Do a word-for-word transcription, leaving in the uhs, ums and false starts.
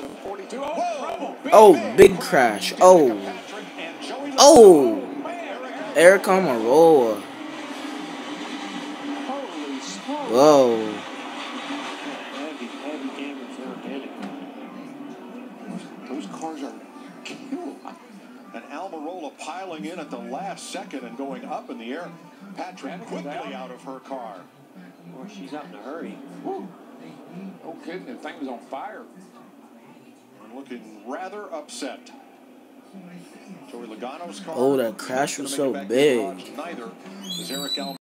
Oh, big crash. Oh. Oh. Eric Almirola. Whoa. Those cars are killed. And Almirola piling in at the last second and going up in the air. Patrick quickly out of her car. Well, she's out in a hurry. Woo. No kidding, the thing was on fire. And looking rather upset. Joey Logano's car. Oh, that crash was so big. Neither is Eric Almirola.